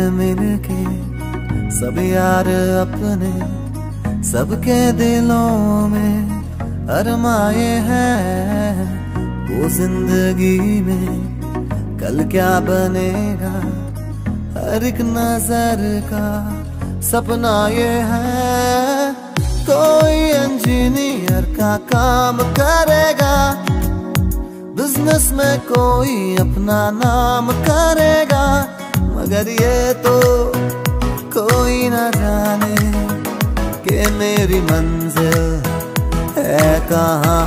मिलके सब यार अपने सबके दिलों में अरमाए हैं। वो जिंदगी में कल क्या बनेगा हर एक नजर का सपना ये है। कोई इंजीनियर का काम करेगा, बिजनेस में कोई अपना नाम करेगा, मगर ये तो कोई न जाने कि मेरी मंजिल है कहाँ।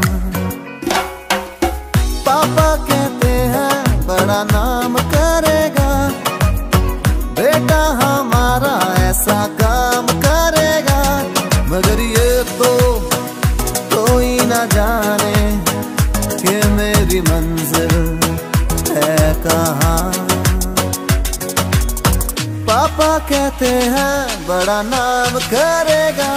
पापा कहते हैं बड़ा नाम करेगा, बेटा हमारा ऐसा काम करेगा, मगर ये तो कोई न जाने कि मेरी मंजिल है कहाँ। पापा कहते हैं बड़ा नाम करेगा।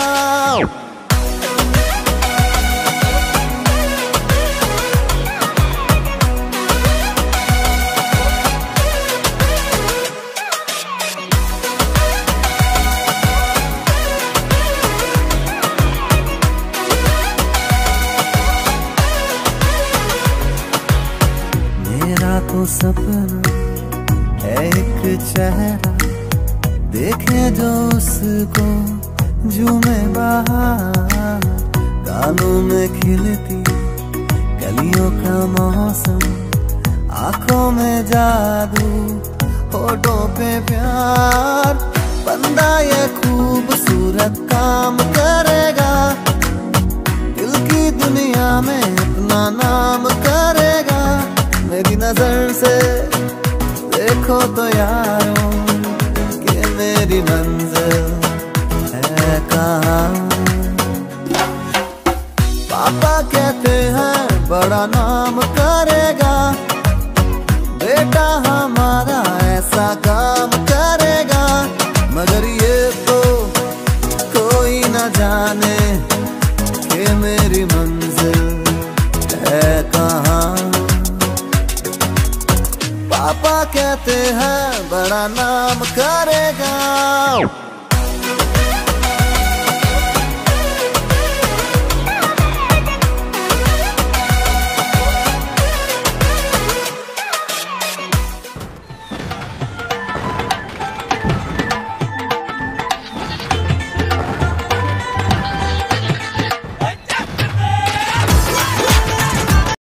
मेरा तो सपना है एक चेहरा देखे जो उसको झूमे बाहर। कानों में खिलती कलियों का मौसम, आंखों में जादू, होठों पे प्यार। बंदा ये खूबसूरत काम करेगा, दिल की दुनिया में अपना नाम करेगा। मेरी नजर से देखो तो यारों मेरी मंजिल है कहाँ। पापा कहते हैं बड़ा नाम करेगा, बेटा हमारा ऐसा काम करेगा, मगर ये तो कोई न जाने कि मेरी मंजिल है कहाँ। पापा कहते हैं बड़ा नाम करेगा।